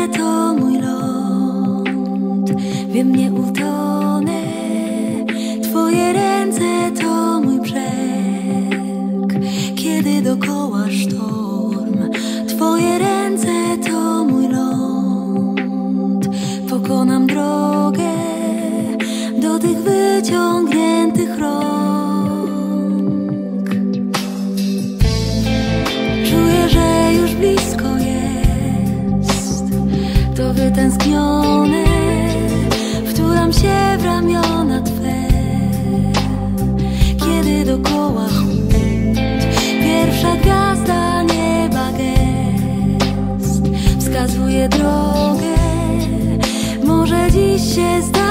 to mój ląd. Wiem, nie utonę. Twoje ręce to mój brzeg. Kiedy dokoła sztorm, Twoje ręce to mój ląd. Pokonam drogę do tych wyciągniętych rąk. Czuję, że już blisko jest to wytęsknione. Wtulam się w ramiona Twe, kiedy dokoła chłód. Pierwsza gwiazda nieba gest wskazuje drogę. Może dziś się zda.